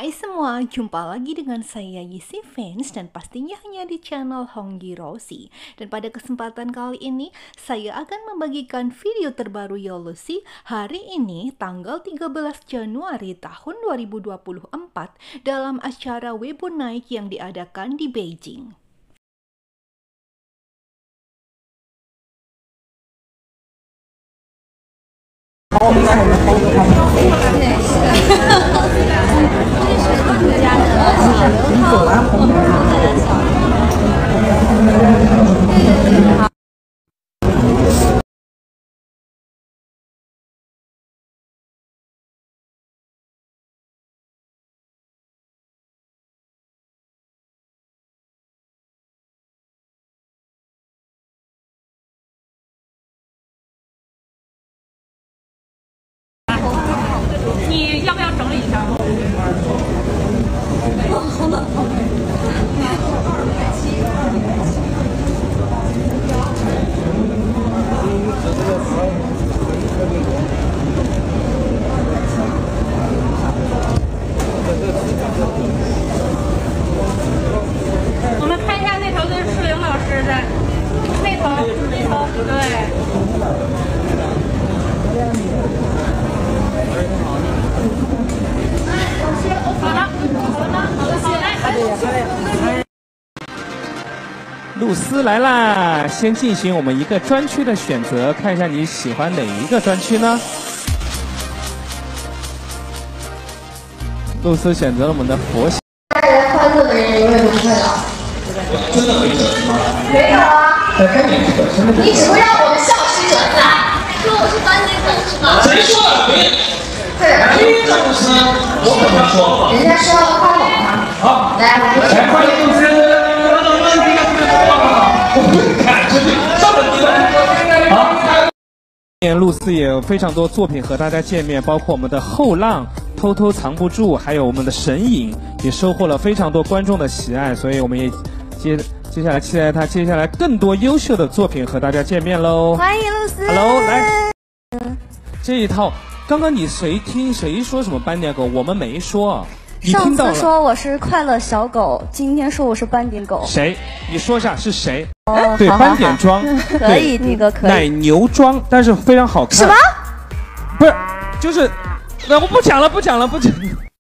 Hai semua, jumpa lagi dengan saya Yisi Fans dan pastinya hanya di channel Hongyi Rossi. Dan pada kesempatan kali ini, saya akan membagikan video terbaru Yolusi hari ini tanggal 13 Januari tahun 2024 dalam acara Weibo Night yang diadakan di Beijing. 你要不要整理一下？好冷。我们看一下那头的树玲老师的，那头，对。 露丝来啦！先进行我们一个专区的选择，看一下你喜欢哪一个专区呢？露丝选择了我们的佛系。 大家欢乐的人永远都不会老。 真的没整吗？ 没有啊。你只会让我们笑失整的。说我是班内狗是吗？ 谁说的？对。非常是，我可没说。 人家说要夸我吗？ 好， 来，我们来欢迎露丝。 露丝也有非常多作品和大家见面，包括我们的后浪、偷偷藏不住，还有我们的神隐，也收获了非常多观众的喜爱，所以我们也接下来期待他接下来更多优秀的作品和大家见面喽！ 欢迎露丝 ，Hello， 来，这一套刚刚你谁说什么斑点狗，我们没说。 上次说我是快乐小狗，今天说我是斑点狗。 谁？你说一下是谁？ 哦， 对，斑点装， 可以，迪哥可以。 奶牛装，但是非常好看。 什么？ 不是，就是，那我不讲了。